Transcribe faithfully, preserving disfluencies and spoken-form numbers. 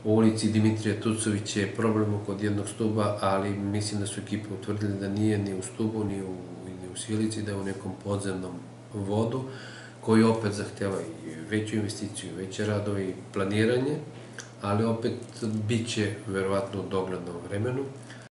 u ulici Dimitrija Tucovića je problem kod jednog stuba, ali mislim da su ekipe utvrdili da nije ni u stubu, ni u, ni u silici, da je u nekom podzemnom vodu, koji opet zahteva i veću investiciju, veće radove i planiranje, ali opet bit će verovatno u doglednom vremenu.